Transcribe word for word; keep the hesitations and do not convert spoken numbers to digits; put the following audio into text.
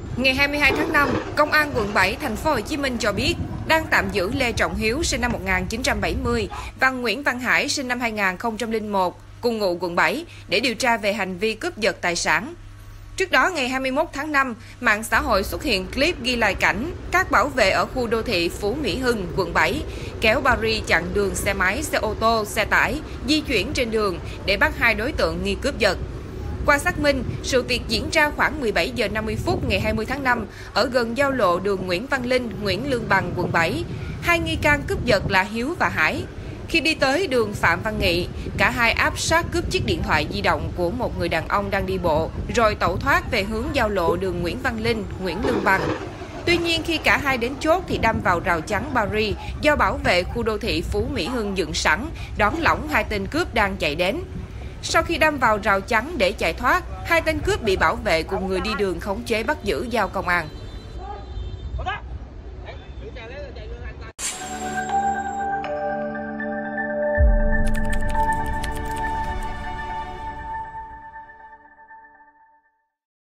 Ngày hai mươi hai tháng năm, Công an quận bảy thành phố Hồ Chí Minh cho biết đang tạm giữ Lê Trọng Hiếu sinh năm một nghìn chín trăm bảy mươi và Nguyễn Văn Hải sinh năm hai nghìn không trăm lẻ một cùng ngụ quận bảy để điều tra về hành vi cướp giật tài sản. Trước đó, ngày hai mươi mốt tháng năm, mạng xã hội xuất hiện clip ghi lại cảnh các bảo vệ ở khu đô thị Phú Mỹ Hưng, quận bảy kéo barrier chặn đường xe máy, xe ô tô, xe tải di chuyển trên đường để bắt hai đối tượng nghi cướp giật. Qua xác minh, sự việc diễn ra khoảng mười bảy giờ năm mươi phút ngày hai mươi tháng năm ở gần giao lộ đường Nguyễn Văn Linh, Nguyễn Lương Bằng, quận bảy. Hai nghi can cướp giật là Hiếu và Hải. Khi đi tới đường Phạm Văn Nghị, cả hai áp sát cướp chiếc điện thoại di động của một người đàn ông đang đi bộ, rồi tẩu thoát về hướng giao lộ đường Nguyễn Văn Linh, Nguyễn Lương Bằng. Tuy nhiên, khi cả hai đến chốt thì đâm vào rào chắn barrier do bảo vệ khu đô thị Phú Mỹ Hưng dựng sẵn, đón lỏng hai tên cướp đang chạy đến. Sau khi đâm vào rào chắn để chạy thoát, hai tên cướp bị bảo vệ cùng người đi đường khống chế bắt giữ giao công an.